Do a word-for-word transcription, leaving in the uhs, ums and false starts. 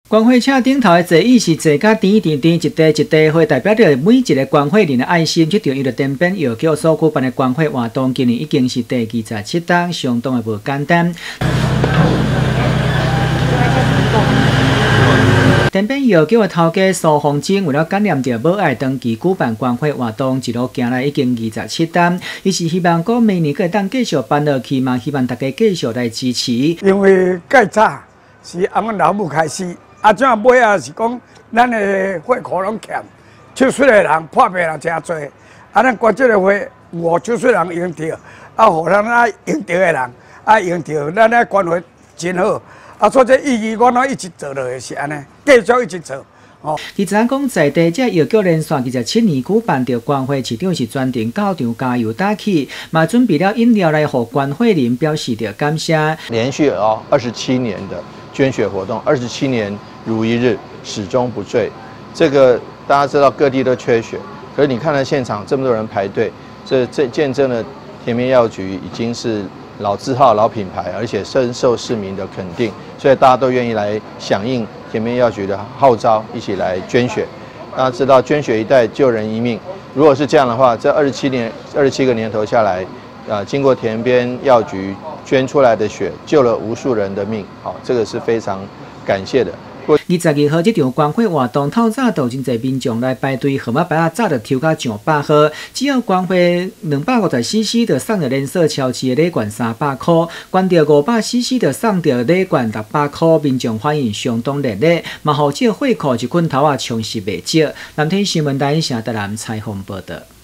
光火车顶头的座椅是坐甲甜甜甜，一地一地花，代表着每一个光火人的爱心。这场由着天边药局所举办的光火活动，今年已经是第二十七档，相当的无简单。天边药局的头家苏凤珍为了感念着母爱长期举办光火活动，一路行来已经二十七档。伊是希望讲明年可以当继续办落去嘛，希望大家继续来支持。 因为介早是俺阮老母开始。 啊，怎啊尾啊是讲，咱的货库拢欠，手术的人、破病人真多。啊，咱关这个货，有手术人用着，啊，互咱啊用着的人啊用着，咱咧关怀真好。啊，所以这意义我拢一直做落去是安尼，继续一直做。哦， 伊知影讲在地这药局连续二十七年举办着光火，市长是专程到场加油打气，嘛准备了饮料来互关火人表示着感谢。 连续哦二十七年的捐血活动，二十七年。 如一日，始终不坠。这个大家知道，各地都缺血，可是你看到现场这么多人排队，这这见证了田边药局已经是老字号、老品牌，而且深受市民的肯定，所以大家都愿意来响应田边药局的号召，一起来捐血。大家知道，捐血一代救人一命。如果是这样的话，这二十七年、二十七个年头下来，啊，经过田边药局捐出来的血，救了无数人的命。好，这个是非常感谢的。 二十二号这场光火活动，透早就真侪民众来排队，号码牌啊早就抽到上百号。只要光火两百五十 C C 就送着连锁超市的礼券三百块，关掉五百 C C 就送着礼券六百块，民众反应相当热烈，嘛，互这货库一捆头啊充实袂少。南天新闻台城台南采访报道。